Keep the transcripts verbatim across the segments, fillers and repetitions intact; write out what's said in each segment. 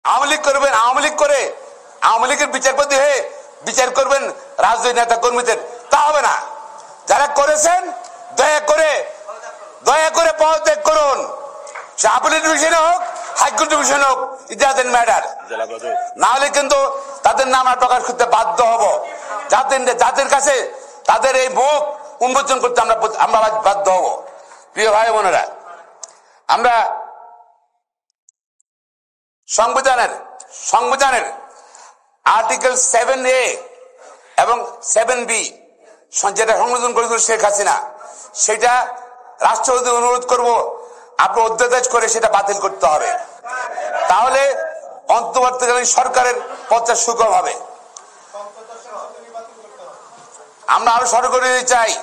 আওয়ামী লীগ করবেন, আওয়ামী লীগ করে আওয়ামী লীগের বিচারপতি হয়ে বিচার করবেন রাজনৈতিক নেতা কর্মীদের, তা হবে না। যারা করেছেন দয়া করে দয়া করে পদত্যাগ করুন। সে আপিলের ডিভিশনে হোক, হাইকোর্ট ডিভিশনে হোক, ইট ডাজন্ট ম্যাটার। না হলে কিন্তু তাদের নাম আর প্রকাশ করতে বাধ্য হব। যাদের যাদের কাছে তাদের এই মুখ উন্মোচন করতে আমরা আমরা বাধ্য হব। প্রিয় ভাই বোনেরা, আমরা সংবিধানের সংবিধানের আর্টিকেল সেভেন এ এবং সেভেন বি যেটা সংশোধন করেছিল শেখ হাসিনা, সেটা রাষ্ট্রপতি অনুরোধ করব আপনি অধ্যাদেশ করে সেটা বাতিল করতে হবে। তাহলে অন্তর্বর্তীকালীন সরকারের পথটা সুগম হবে। আমরা আরো সতর্ক করতে চাই,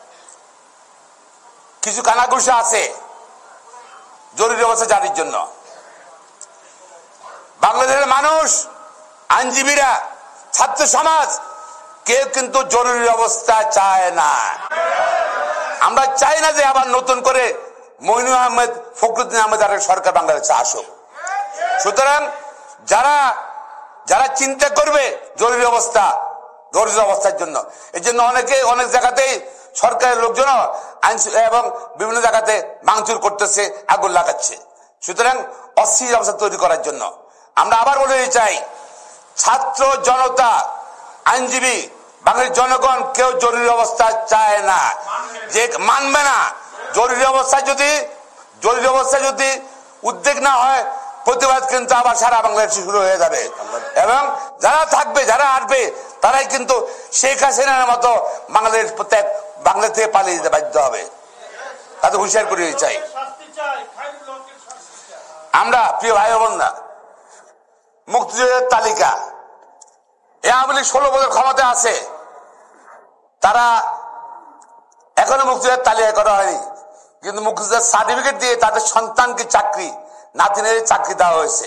কিছু কানাঘুষা আছে জরুরি অবস্থা জারির জন্য। বাংলাদেশের মানুষ, আইনজীবীরা, ছাত্র সমাজ কেউ কিন্তু জরুরি অবস্থা চায় না। আমরা চাই না যে আবার নতুন করে মইনুল আহমেদ, ফখরুদ্দিন আহমেদ আর সরকার বাংলাদেশে আসুক। সুতরাং যারা যারা চিন্তা করবে জরুরি অবস্থা জরুরি অবস্থার জন্য, এর জন্য অনেকে অনেক জায়গাতেই সরকারের লোকজন আইন এবং বিভিন্ন জায়গাতে ভাঙচুর করতেছে, আগুন লাগাচ্ছে। সুতরাং অস্থির অবস্থা তৈরি করার জন্য আমরা আবার বলে চাই, ছাত্র জনতা, আইনজীবী, বাংলাদেশের জনগণ কেউ জরুরি অবস্থা চায় না, যে মানবে না। জরুরি অবস্থা যদি জরুরি অবস্থা যদি উদ্বেগ না হয়, প্রতিবাদ কিন্তু আবার সারা বাংলাদেশে শুরু হয়ে যাবে। এবং যারা থাকবে, যারা আসবে, তারাই কিন্তু শেখ হাসিনার মতো বাংলাদেশ প্রত্যেক বাংলাদেশ থেকে পালিয়ে যেতে বাধ্য হবে। তাদের হুঁশিয়ার করে চাই আমরা। প্রিয় ভাই বোনরা, মুক্তিযোদ্ধার তালিকা, এ আওয়ামী লীগ ষোলো বছর ক্ষমতা আছে, তারা এখনো মুক্তিযোদ্ধার তালিকা করা হয়নি, কিন্তু মুক্তিযোদ্ধার সার্টিফিকেট দিয়ে তাদের সন্তানকে চাকরি, নাতিনের চাকরি দেওয়া হয়েছে।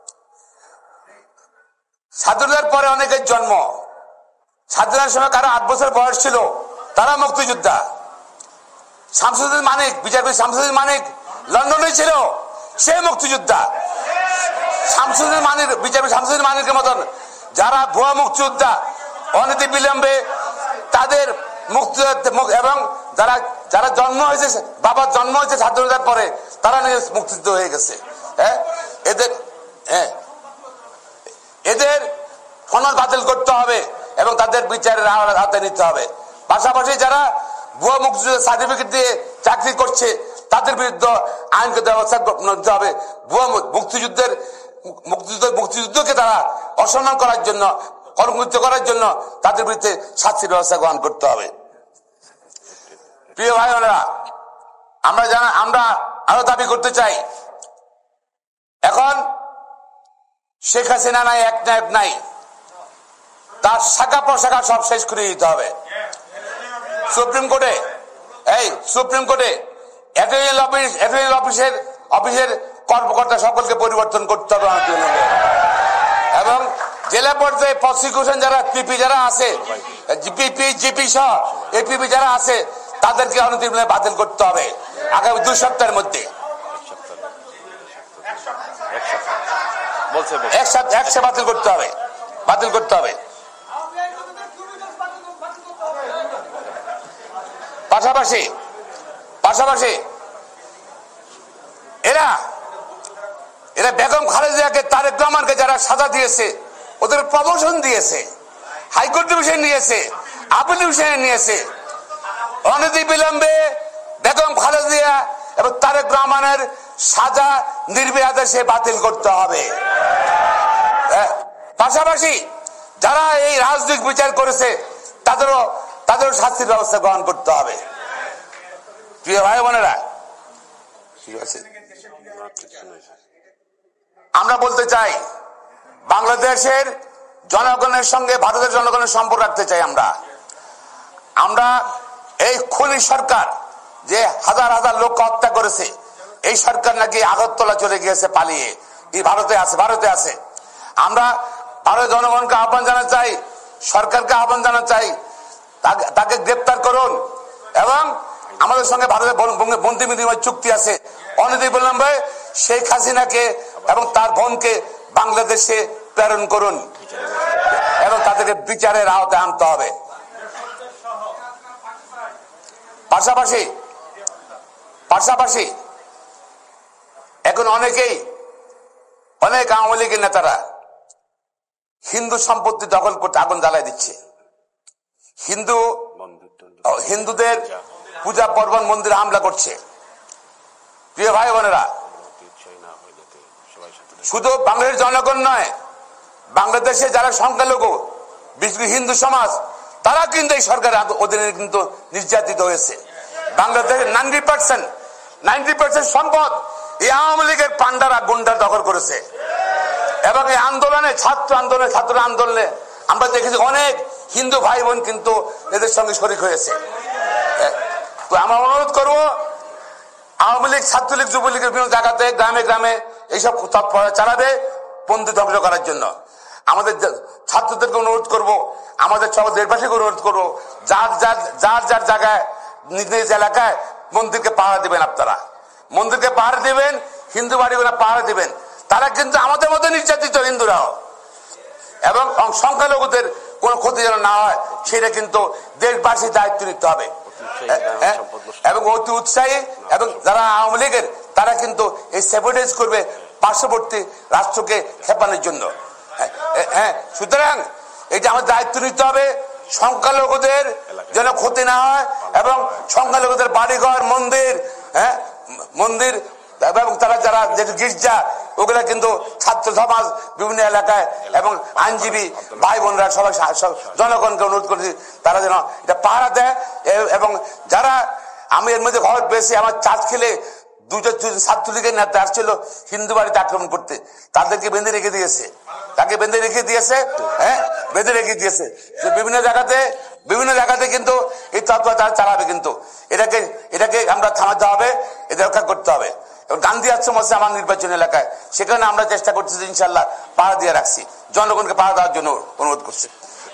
স্বাধীনতার পরে অনেকের জন্ম, স্বাধীনতার সময় কারো আট বছর বয়স ছিল, তারা মুক্তিযোদ্ধা। শামসুদ্দিন মানিক, বিচারপতি শামসুদ্দিন মানিক লন্ডনে ছিল, সে মুক্তিযোদ্ধা। শামসুদ্দিন মানিক, বিচারপতি শামসুদ্দিন মানিকের মতন যারা ভুয়া মুক্তিযোদ্ধা, অনতি বিলম্বে তাদের মুক্তিযোদ্ধা এবং যারা যারা জন্ম হয়েছে, বাবার জন্ম হয়েছে স্বাধীনতার পরে, তারা নিয়ে মুক্তিযুদ্ধ হয়ে গেছে। হ্যাঁ, এদের হ্যাঁ এদের সনদ বাতিল করতে হবে এবং তাদের বিচারের আওতায় নিতে হবে। পাশাপাশি যারা ভুয়া মুক্তিযুদ্ধের সার্টিফিকেট দিয়ে চাকরি করছে, তাদের বিরুদ্ধে আইনগত ব্যবস্থা নিতে হবে। ভুয়া মুক্তিযুদ্ধের মুক্তিযুদ্ধ মুক্তিযুদ্ধকে তারা অসম্মান করার জন্য, কলঙ্কিত করার জন্য তাদের বিরুদ্ধে শাস্তির ব্যবস্থা গ্রহণ করতে হবে। প্রিয় ভাই বোনেরা, আমরা জানা আমরা আরো দাবি করতে চাই, এখন শেখ হাসিনা নাই, এক নায়ক নাই, তার শাখা প্রশাখা সব শেষ করে দিতে হবে। সুপ্রিম কোর্টে এই সুপ্রিম কোর্টে অ্যাটর্নি অফিস অ্যাটর্নি অফিসের অফিসের কর্মকর্তা সকলকে পরিবর্তন করতে হবে এবং জেলা পর্যায়ে প্রসিকিউশন যারা পিপি যারা আছে, জিপিপি জিপি সহ এপিপি যারা আছে, তাদেরকে অনতিবিলম্বে বাতিল করতে হবে আগামী দুই সপ্তাহের মধ্যে। এক সপ্তাহ একশো বাতিল করতে হবে বাতিল করতে হবে পাশাপাশি পাশাপাশি এরা এরা বেগম খালেদাকে, তারেক রহমানকে যারা সাজা দিয়েছে, ওদের প্রমোশন দিয়েছে, হাইকোর্ট ডিভিশন নিয়েছে, আপিল ডিভিশনে নিয়েছে, অনতি বিলম্বে বেগম খালেদা এবং তারেক রহমানের সাজা নির্বিবাদে সে বাতিল করতে হবে। পাশাপাশি যারা এই রাজনৈতিক বিচার করেছে, তাদেরও তাদেরও শাস্তির ব্যবস্থা গ্রহণ করতে হবে। প্রিয় ভাই বোনেরা, ঠিক আছে, আমরা বলতে চাই, বাংলাদেশের জনগণের সঙ্গে ভারতের জনগণের সম্পর্ক রাখতে চাই। আমরা আমরা এই খুনি সরকার যে হাজার হাজার লোক হত্যা করেছে, এই সরকার নাকি আগরতলা চলে গিয়েছে পালিয়ে, এই ভারতে আছে ভারতে আছে আমরা ভারতের জনগণকে আহ্বান জানাতে চাই, সরকারকে আহ্বান জানাতে চাই, তাকে গ্রেপ্তার করুন এবং আমাদের সঙ্গে ভারতের বন্দি বিনিময় চুক্তি আছে, অনতিবিলম্বে শেখ হাসিনাকে এবং তার বোনকে বাংলাদেশে প্রেরণ করুন এবং তাদেরকে বিচারের আওতায় আনতে হবে। পাশাপাশি পাশাপাশি এখন অনেকেই অনেক আওয়ামী লীগের নেতারা হিন্দু সম্পত্তি দখল করতে আগুন জ্বালায় দিচ্ছে। হিন্দু হিন্দুদের পূজা পার্বণ মন্দিরে হামলা করছে। প্রিয় ভাই বোনেরা, শুধু বাংলাদেশের জনগণ নয়, বাংলাদেশে যারা সংখ্যালঘু বিশেষ করে হিন্দু সমাজ, তারা কিন্তু এই সরকারের অধীনে কিন্তু নির্যাতিত হয়েছে। বাংলাদেশের নাইনটি পার্সেন্ট নাইনটি পার্সেন্ট সম্পদ এই আওয়ামী লীগের পান্ডারা গুন্ডা দখল করেছে। এবং এই আন্দোলনে ছাত্র আন্দোলনে ছাত্র আন্দোলনে আমরা দেখেছি অনেক হিন্দু ভাই বোন কিন্তু এদের সঙ্গে শরিক হয়েছে। তো আমরা অনুরোধ করবো আওয়ামী লীগ, ছাত্রলীগ, যুবলীগের বিভিন্ন জায়গাতে গ্রামে গ্রামে এইসব তৎপরতা চালাবে বন্দী ধ্বংস করার জন্য। আমাদের ছাত্রদেরকে অনুরোধ করব, আমাদের সব দেশবাসীকে অনুরোধ করবো, যার যার যার যার জায়গায় নিজ নিজ এলাকায় মন্দিরকে পাহারা দিবেন। আপনারা মন্দিরকে পাহারা দিবেন, হিন্দু বাড়িগুলো পাহারা দিবেন। তারা কিন্তু আমাদের মধ্যে নির্যাতিত হিন্দুরাও, এবং সংখ্যালঘুদের কোনো ক্ষতি যেন না হয় সেটা কিন্তু দেশবাসী দায়িত্ব নিতে হবে। এবং অতি উৎসাহী এবং যারা আওয়ামী লীগের তারা কিন্তু এই স্যাবোটেজ করবে পার্শ্ববর্তী রাষ্ট্রকে খেপানোর জন্য। হ্যাঁ, সুতরাং এটা আমাদের দায়িত্ব নিতে হবে, সংখ্যালঘুদের যেন ক্ষতি না হয় এবং সংখ্যালঘুদের বাড়িঘর, মন্দির, হ্যাঁ মন্দির এবং তারা যারা যেটা গির্জা, ওগুলা কিন্তু ছাত্র সমাজ বিভিন্ন এলাকায় এবং আইনজীবী ভাই বোনরা সবাই জনগণকে অনুরোধ করেছি তারা যেন এটা পাহারা দেয়। এবং যারা, আমি এর মধ্যে খবর পেয়েছি, আমার চার্চ খেলে দুজন ছাত্রলীগের নেতা আসছিল হিন্দু বাড়িতে আক্রমণ করতে, তাদেরকে বেঁধে রেখে দিয়েছে, তাকে বেঁধে রেখে দিয়েছে হ্যাঁ বেঁধে রেখে দিয়েছে বিভিন্ন জায়গাতে বিভিন্ন জায়গাতে কিন্তু এই তত্ত্ব তারা চালাবে। কিন্তু এটাকে এটাকে আমরা থামাতে হবে, এটা রক্ষা করতে হবে। গান্ধী আশ্রম আছে আমার নির্বাচন এলাকায়, সেখানে আমরা চেষ্টা করছি ইনশাল্লাহ পাহারা দিয়ে রাখছি, জনগণকে পাহারা দেওয়ার জন্য অনুরোধ করছি।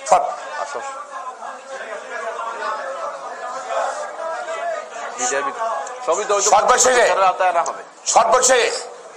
সর্বশেষে সর্বশেষে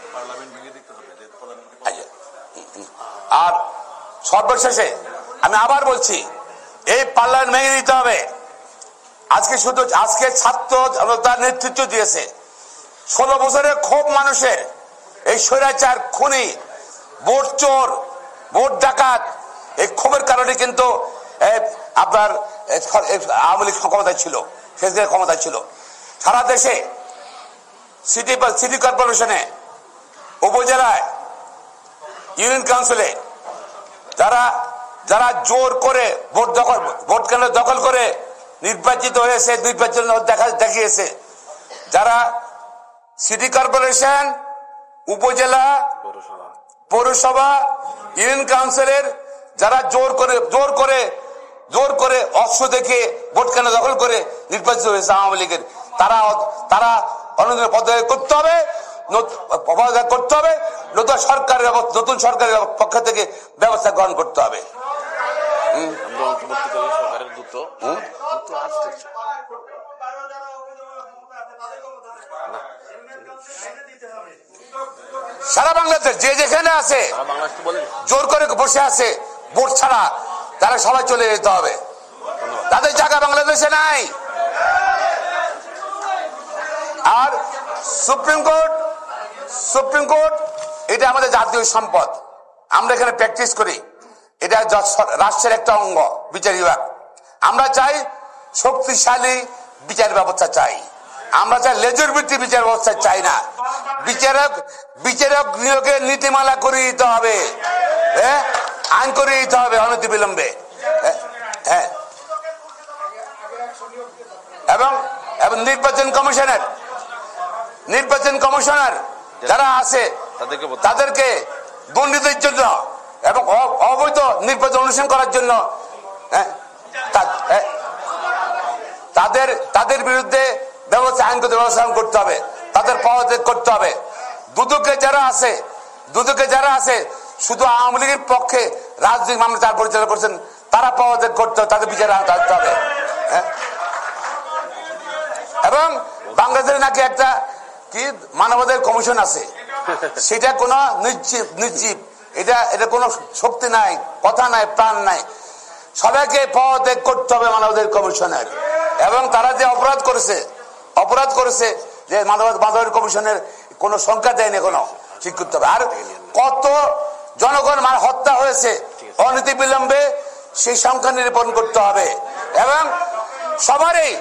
আর সর্বশেষে আমি আবার বলছি, এই পার্লামেন্ট ভেঙে দিতে হবে। আজকে শুধু আজকে ছাত্র জনতার নেতৃত্ব দিয়েছে, ষোলো বছরের ক্ষোভ মানুষের, এই স্বৈরাচার, খুনি, ভোট চোর, ভোট ডাকাত, এই ক্ষোভের কারণে কিন্তু আপনার আওয়ামী লীগ ক্ষমতায় ছিল, শেষ দিকে ক্ষমতায় ছিল। সারা দেশে সিটি সিটি কর্পোরেশনে, উপজেলায়, ইউনিয়ন কাউন্সিলে যারা যারা জোর করে ভোট দখল ভোট কেন্দ্র দখল করে নির্বাচিত হয়েছে, নির্বাচন দেখা দেখিয়েছে, যারা সিটি কর্পোরেশন, উপজেলা, পৌরসভা, ইউনিয়ন কাউন্সিলের যারা জোর করে জোর করে জোর করে অস্ত্র দেখে ভোট কেন্দ্র দখল করে নির্বাচিত হয়েছে আওয়ামী লীগের, তারা তারা অনুদান পদত্যাগ করতে হবে পদত্যাগ করতে হবে নতুন সরকারের নতুন সরকারের পক্ষ থেকে ব্যবস্থা গ্রহণ করতে হবে। সারা বাংলাদেশ যে যেখানে আছে জোর করে বসে আছে ভোট ছাড়া, তারা সবাই চলে যেতে হবে, তাদের জায়গা বাংলাদেশে নাই। আর সুপ্রিম কোর্ট সুপ্রিম কোর্ট এটা আমাদের জাতীয় সম্পদ, আমরা এখানে প্র্যাকটিস করি, এটা রাষ্ট্রের একটা অঙ্গ বিচার বিভাগ। আমরা চাই শক্তিশালী বিচার ব্যবস্থা চাই, আমরা চাই লেজুর ভিত্তিক বিচার ব্যবস্থা চাই না। বিচারক বিচারক নিয়োগের নীতিমালা করে দিতে হবে, হ্যাঁ আইন করে দিতে হবে অনতি বিলম্বে। হ্যাঁ, এবং এবং নির্বাচন কমিশনের নির্বাচন কমিশনার যারা আছে তাদেরকে দুর্নীতির জন্য এবং অবৈধ নির্বাচন অনুসরণ করার জন্য তাদের তাদের বিরুদ্ধে ব্যবস্থা আইনগত ব্যবস্থা করতে হবে, তাদের পদত্যাগ করতে হবে। দুদকে যারা আছে দুদকে যারা আছে শুধু আওয়ামী লীগের পক্ষে রাজনৈতিক মামলা তার পরিচালনা করছেন, তারা পদত্যাগ করতে হবে, তাদের বিচারে আনতে হবে। এবং বাংলাদেশে নাকি একটা কি মানবাধিকার কমিশন আছে, সেটা কোন নিশ্চিত নিশ্চিত এটা এটা কোনো শক্তি নাই, কথা নাই, প্রাণ নাই। সবাইকে পদত্যাগ করতে হবে মানবাধিকার কমিশনের। এবং তারা যে অপরাধ করেছে অপরাধ করেছে যে মানবাধিকার কমিশনের কোনো সংখ্যা দেয়নি, কোনো ঠিক করতে হবে। আর কত জনগণ হত্যা হয়েছে অনতি বিলম্বে সেই সংখ্যা নিরূপণ করতে হবে। এবং সবারই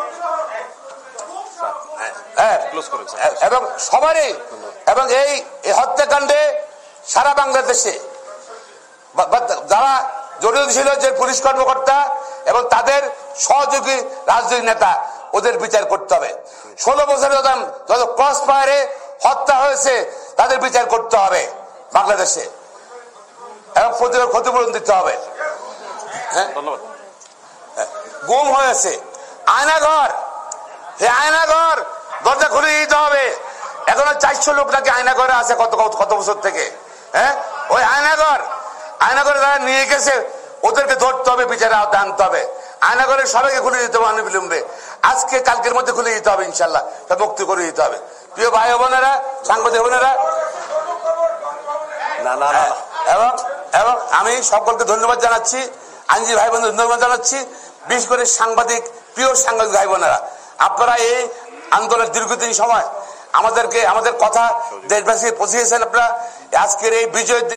এবং সবারই এবং এই হত্যাকাণ্ডে সারা বাংলাদেশে যারা জড়িত ছিল, যে পুলিশ কর্মকর্তা এবং তাদের সহযোগী রাজনৈতিক নেতা, ওদের বিচার করতে হবে। ষোলো বছরের যত ক্রস ফায়ারে হত্যা হয়েছে তাদের বিচার করতে হবে বাংলাদেশে, এবং প্রতিবার ক্ষতিপূরণ দিতে হবে। ধন্যবাদ। গুম হয়েছে আয়নাঘর, এই আয়নাঘর দরজা খুলে দিতে হবে। এখনো চারশো লোক নাকি আয়নাঘরে আছে কত কত বছর থেকে। হ্যাঁ, ওই আয়নাঘর আয়নাঘরে যারা নিয়ে গেছে ওদেরকে ধরতে হবে, বিচারে আওতায় আনতে হবে। আয়নাঘরে সবাইকে খুলে দিতে হবে অনবিলম্বে, আজকে কালকের মধ্যে খুলে দিতে হবে, ইনশাল্লাহ তা মুক্তি করে দিতে হবে। প্রিয় ভাই বোনেরা, সাংবাদিক বোনেরা, এবং এবং আমি সকলকে ধন্যবাদ জানাচ্ছি, আইনজীবী ভাই বোনদের ধন্যবাদ জানাচ্ছি, বিশেষ করে সাংবাদিক, প্রিয় সাংবাদিক ভাই বোনেরা, আপনারা এই আন্দোলনের দীর্ঘদিন সময় আমাদেরকে আমাদের কথা দেশবাসী পৌঁছিয়েছেন। আপনারা আজকের এই বিজয়